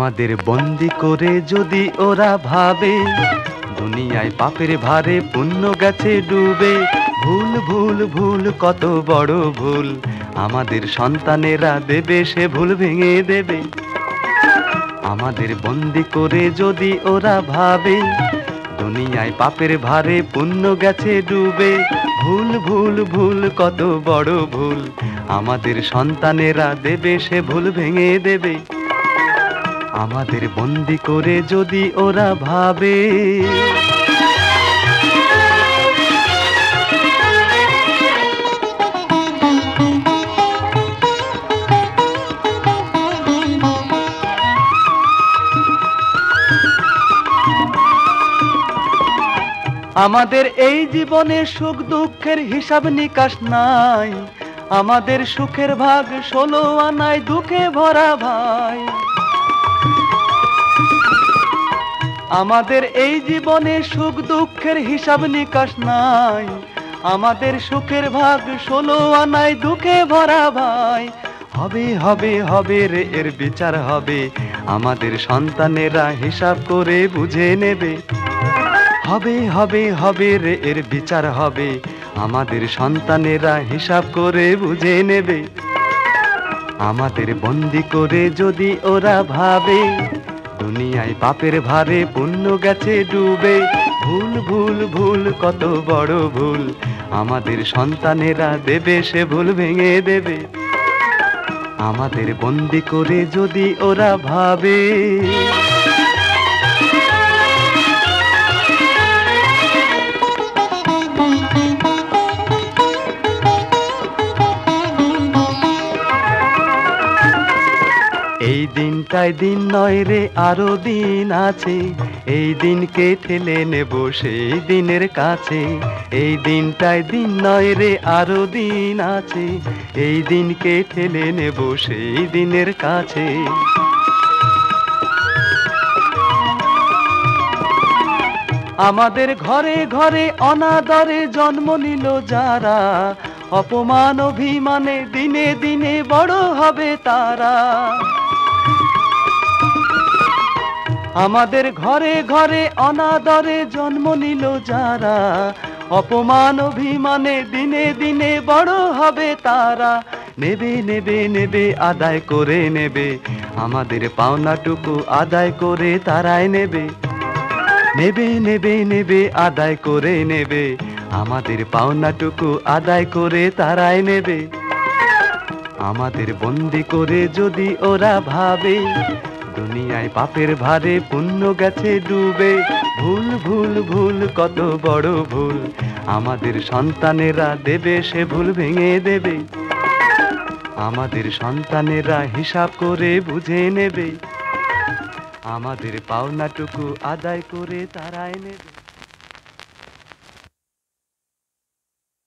আমাদের বন্দি করে যদি ওরা ভাবে দুনিয়ায় পাপের ভারে পুণ্য গেছে ডুবে, ভুল ভুল ভুল কত বড় ভুল আমাদের সন্তানেরা দেবে সে ভুল ভেঙে দেবে। আমাদের বন্দি করে যদি ওরা ভাবে দুনিয়ায় পাপের ভারে পুণ্য গেছে ডুবে, ভুল ভুল ভুল কত বড় ভুল আমাদের সন্তানেরা দেবে সে ভুল ভেঙে দেবে। আমাদের বন্দি করে যদি ওরা ভাবে আমাদের এই জীবনে সুখ দুঃখের হিসাব নিকাশ নাই, আমাদের সুখের ভাগ 16 আনায় দুঃখে ভরা ভাই। আমাদের এই জীবনে সুখ দুঃখের হিসাব নিকাশ নাই, আমাদের সুখের ভাগ 16 আনায় দুঃখে ভরা ভাই। হবে হবে হবে রে এর বিচার হবে, আমাদের সন্তানেরা হিসাব করে বুঝে নেবে। হবে হবে হবে রে এর বিচার হবে, আমাদের সন্তানেরা হিসাব করে বুঝে নেবে। আমাদের বন্দি করে যদি ওরা ভাবে দুনিয়ায় পাপের ভারে পুণ্য গেছে ডুবে, ভুল ভুল ভুল কত বড় ভুল আমাদের সন্তানেরা দেবে সে ভুল ভেঙে দেবে। আমাদের বন্দি করে যদি ওরা ভাবে এই দিনটাই দিন নয় রে আরো দিন আছে, এই দিনকে ঠেলে নেব সেই দিনের কাছে। এই দিনটাই দিন নয় রে আরো দিন আছে, এই দিনকে ঠেলে নেব সেই দিনের কাছে। আমাদের ঘরে ঘরে অনাদরে জন্ম নিল যারা, অপমান অভিমানে দিনে দিনে বড় হবে তারা। আমাদের ঘরে ঘরে অনাদরে জন্ম নিল যারা, অপমান অভিমানে দিনে দিনে বড় হবে তারা। নেবে নেবে নেবে আদায় করে নেবে, আমাদের পাওনাটুকু আদায় করে তারাই নেবে। নেবে নেবে নেবে আদায় করে নেবে, আমাদের পাওনাটুকু আদায় করে তারাই নেবে। আমাদের বন্দি করে যদি ওরা ভাবে দুনিয়ায় পাপের ভারে পুণ্য গেছে ডুবে, ভুল ভুল ভুল কত বড় ভুল আমাদের সন্তানেরা দেবে সে ভুল ভেঙে দেবে। আমাদের সন্তানেরা হিসাব করে বুঝে নেবে, আমাদের পাওনাটুকু আদায় করে তারাই নেবে।